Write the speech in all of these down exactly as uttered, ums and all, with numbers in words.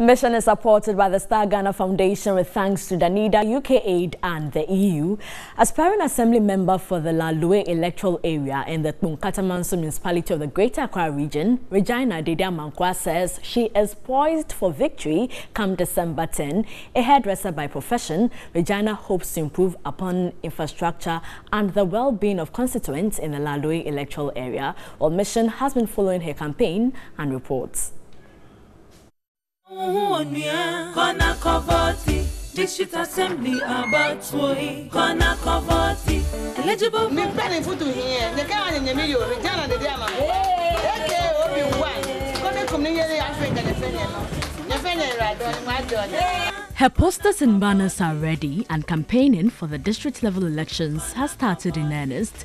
Mission is supported by the Star Ghana Foundation with thanks to Danida, U K Aid and the E U. Aspiring Assembly member for the Lalue electoral area in the Katamanso municipality of the Greater Accra region, Regina Dedea-Amankwah says she is poised for victory come December tenth. A hairdresser by profession, Regina hopes to improve upon infrastructure and the well-being of constituents in the Lalue electoral area, while Mission has been following her campaign and reports. Kona Kovoti, District Assembly about Tui, Kona Kovoti, eligible. Me planning for to here. The guy in the middle, Regina the Diamond. Okay, Obi Wan. Kona community Africa, the Fenian. The Fenian right on my door. Her posters and banners are ready, and campaigning for the district level elections has started in earnest.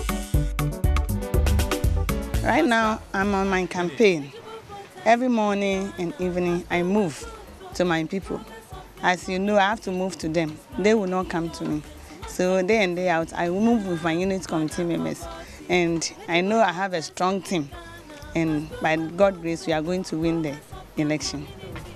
Right now, I'm on my campaign. Every morning and evening, I move to my people. As you know, I have to move to them. They will not come to me. So day in, day out, I will move with my unit committee members. And I know I have a strong team. And by God's grace, we are going to win the election.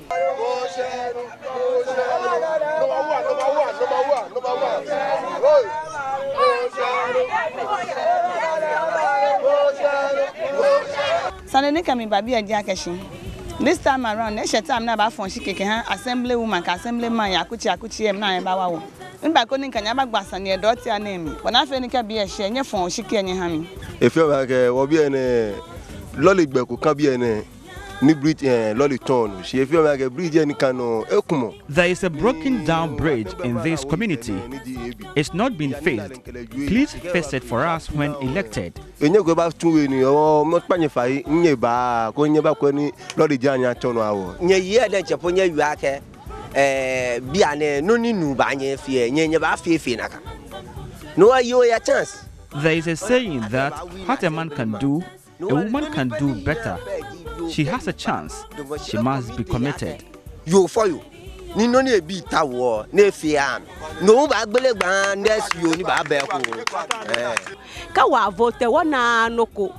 This time around, next time na ba fon shikeke han assembly woman ka assembly man yakuchi akuchi em na ba wawo. Nba ko ni kanya ba gbasa ne doti anemi. Bona fe ni ka bi e she nye fon shike nye ha mi. E fe ba ke wo bi ene loli gbe ko kan bi ene ni bridge loli turn. She fe ba ke bridge ni kanu ekumo. There is a broken down bridge in this community. It's not been fixed. Please fix it for us when elected. Enye go ba tun we ni o mo panye fa nye ba ko nye ba ko ni lori janya tono awo nye ye de chepo nye yu ake eh bia ne no ni nu ba nye fie nye nye ba fie fie naka no ayo ya chance. There is a saying that what a man can do, a woman can do better. She has a chance. She must be committed. You for you. Ni no ni ebi tawo na fie am no ba gbele gba next you ni ba be ko eh ka wa vote wona noko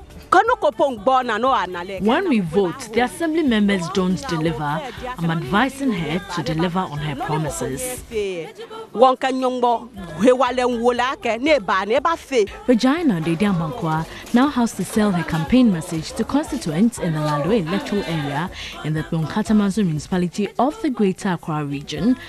when we vote, the assembly members don't deliver. I'm advising her to deliver on her promises. Regina Dedea-Amankwah now has to sell her campaign message to constituents in the Lalue electoral area in the Katamanso municipality of the Greater Accra region.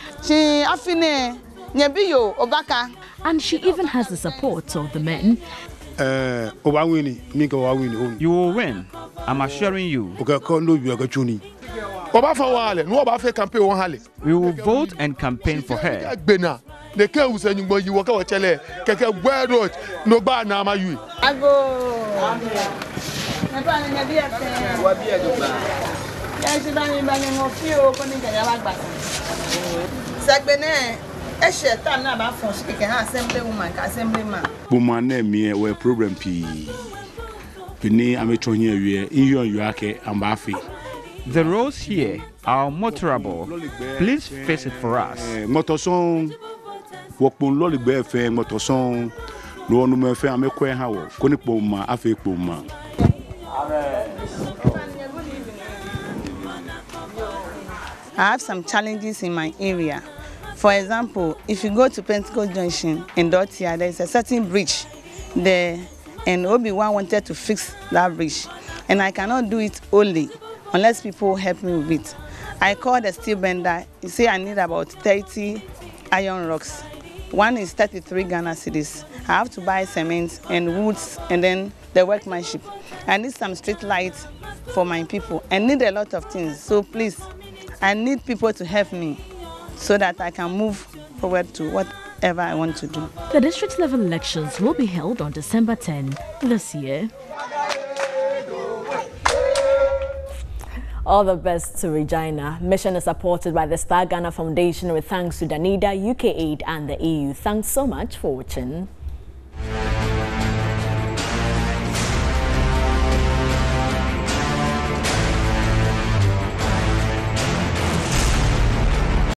And she even has the support of the men. Uh, you will win. I'm assuring you. We will vote and campaign for her. Woman me we problem pi. Pini ametonye wie inyo yuake ambafi. The roads here are motorable. Please fix it for us. Motoson wokpon loligbe fe motoson lo onu me fe amekwe ha wo konipo ma afi po ma. I have some challenges in my area. For example, if you go to Pentecost Junction in Dotia, there is a certain bridge there, and Obi-Wan wanted to fix that bridge. And I cannot do it only unless people help me with it. I called the steel bender. He said I need about thirty iron rocks. One is thirty-three Ghana cedis. I have to buy cement and woods and then the workmanship. I need some street lights for my people. I need a lot of things. So please, I need people to help me, so that I can move forward to whatever I want to do. The district level elections will be held on December tenth this year. All the best to Regina. Mission is supported by the Star Ghana Foundation with thanks to Danida, U K Aid and the E U. Thanks so much for watching.